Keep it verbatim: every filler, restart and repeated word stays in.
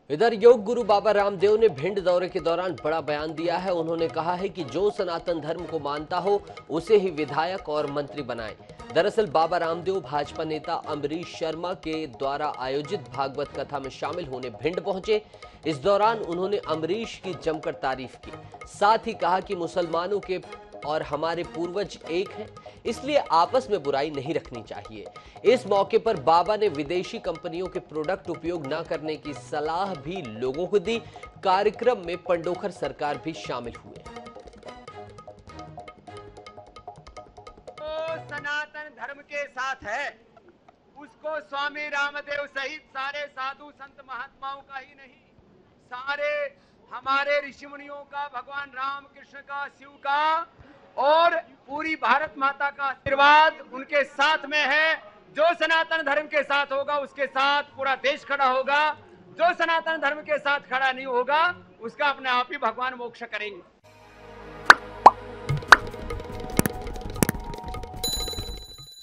इधर योग गुरु बाबा रामदेव ने भिंड दौरे के दौरान बड़ा बयान दिया है। उन्होंने कहा है कि जो सनातन धर्म को मानता हो उसे ही विधायक और मंत्री बनाएं। दरअसल बाबा रामदेव भाजपा नेता अम्बरीश शर्मा के द्वारा आयोजित भागवत कथा में शामिल होने भिंड पहुंचे। इस दौरान उन्होंने अम्बरीश की जमकर तारीफ की, साथ ही कहा कि मुसलमानों के और हमारे पूर्वज एक हैं, इसलिए आपस में बुराई नहीं रखनी चाहिए। इस मौके पर बाबा ने विदेशी कंपनियों के प्रोडक्ट उपयोग न करने की सलाह भी लोगों को दी। कार्यक्रम में पंडोखर सरकार भी शामिल हुए। तो सनातन धर्म के साथ है, उसको स्वामी रामदेव सहित सारे साधु संत महात्माओं का ही नहीं, सारे हमारे ऋषि मुनियों का, भगवान राम कृष्ण का, शिव का और पूरी भारत माता का आशीर्वाद उनके साथ में है। जो सनातन धर्म के साथ होगा उसके साथ पूरा देश खड़ा होगा, जो सनातन धर्म के साथ खड़ा नहीं होगा उसका अपने आप ही भगवान मोक्ष करेंगे।